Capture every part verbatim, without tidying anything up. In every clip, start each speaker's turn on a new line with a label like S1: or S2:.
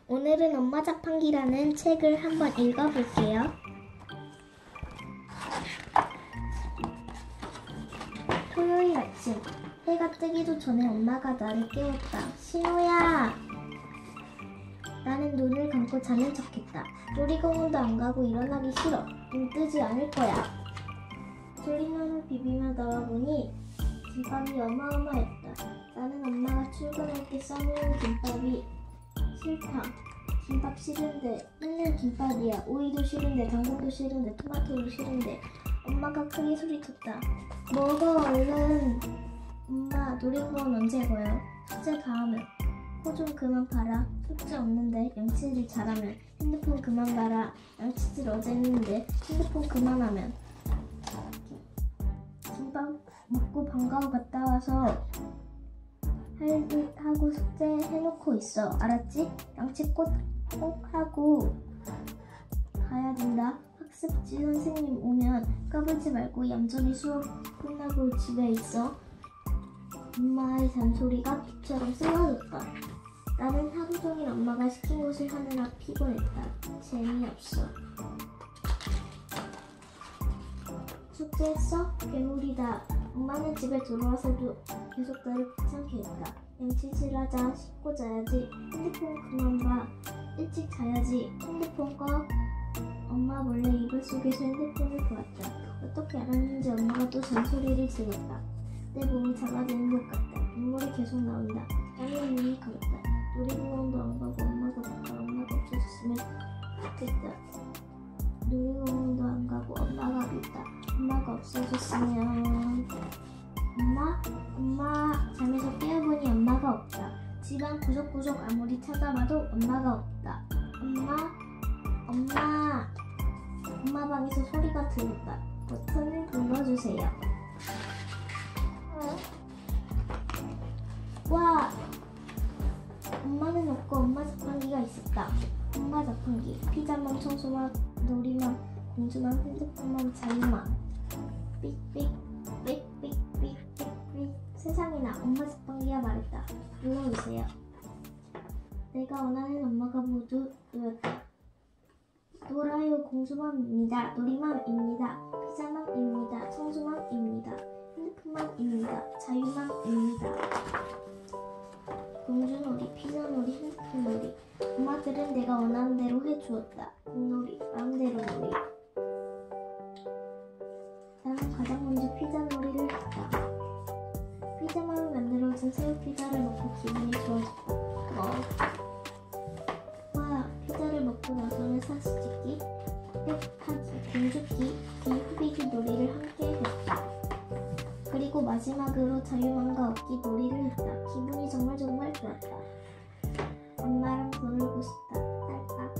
S1: 오늘은 엄마 자판기라는 책을 한번 읽어볼게요. 토요일 아침, 해가 뜨기도 전에 엄마가 나를 깨웠다. 신호야! 나는 눈을 감고 자는 척했다. 놀이공원도 안 가고 일어나기 싫어. 눈 뜨지 않을 거야. 졸린 눈을 비비며 나와보니 김밥이 어마어마했다. 나는 엄마가 출근할 때 싸놓은 김밥이 싫다. 김밥 싫은데, 맨날 김밥이야. 오이도 싫은데, 당근도 싫은데, 토마토도 싫은데. 엄마가 크게 소리쳤다. 먹어 얼른. 엄마, 놀이공원 언제 가요? 숙제 다 하면. 코 좀 그만 봐라. 숙제 없는데 양치질 잘하면. 핸드폰 그만 봐라. 양치질 어제 했는데 핸드폰 그만하면. 김밥 먹고 방과후 갔다 와서 할 일 하고 숙제 해놓고 있어. 알았지? 양치 꼭, 꼭 하고 가야 된다. 학습지 선생님 오면 까불지 말고 얌전히 수업 끝나고 집에 있어. 엄마의 잔소리가 비처럼 쏟아졌다. 나는 하루 종일 엄마가 시킨 것을 하느라 피곤했다. 재미없어. 숙제했어? 괴물이다. 엄마는 집에 들어와서도 계속 나를 귀찮게 했다. 양치질하자. 씻고 자야지. 핸드폰 그만 봐. 일찍 자야지. 핸드폰 꺼. 엄마 몰래 이불 속에서 핸드폰을 보았다. 어떻게 알았는지 엄마가 또 잔소리를 질렀다. 내 몸이 작아지는 것 같다. 눈물이 계속 나온다. 땀이 눈이 가렸다. 놀이공원도 안 가고 엄마가 없다. 엄마가 없어졌으면 좋겠다. 놀이공원도 안 가고 엄마가 없다. 엄마가 없어졌으면. 엄마? 엄마. 잠에서 깨어보니 엄마가 없다. 집안 구석구석 아무리 찾아봐도 엄마가 없다. 엄마? 엄마. 엄마 방에서 소리가 들렸다. 버튼을 눌러주세요. 어? 와! 엄마는 없고 엄마 자판기가 있었다. 엄마 자판기. 피자만, 청소만, 놀이만, 공주만, 핸드폰만, 자유만. 삑삑 삑삑삑삑삑. 세상에나 엄마 자판기가 말했다. 눌러주세요. 내가 원하는 엄마가 모두 놓였다. 놀아요 공주맘입니다. 놀이맘입니다. 피자맘입니다. 청소맘입니다. 핸드폰맘입니다. 자유맘입니다. 공주놀이, 피자놀이, 핸드폰놀이. 엄마들은 내가 원하는 대로 해주었다. 공놀이, 마음대로 놀이. 나는 가장 먼저 피자놀이를 했다. 피자맘을 만들어준 새우 피자를 먹고 기분이 좋아졌다. 뭐? 와, 피자를 먹고 나서는 사진 찍기, 빽하기, 공주기, 비후비기 놀이를 함께 했다. 그리고 마지막으로 자유맘과 얻기 놀이를 했다. 기분이 정말 정말 좋았다. 엄마랑 더 놀고 싶다. 딸깍.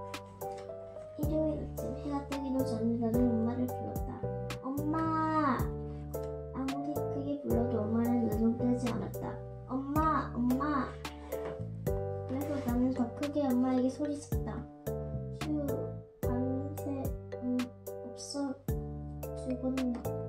S1: 일요일 아침 해가 뜨기도 전에 나는 엄마를 불렀다. 엄마! 아무리 크게 불러도 엄마는 눈을 뜨지 않았다. 엄마! 엄마! 그래서 나는 더 크게 엄마에게 소리쳤다. 휴, 밤새 음, 없어 죽었나.